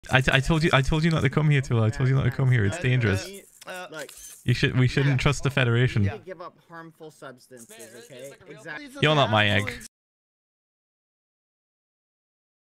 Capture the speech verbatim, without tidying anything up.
I, I told you I told you not to come here, Tula. I told you not to come here. It's dangerous. Uh, like, you should we shouldn't yeah. trust the Federation. You give up harmful substances, okay? Exactly. You're not my egg.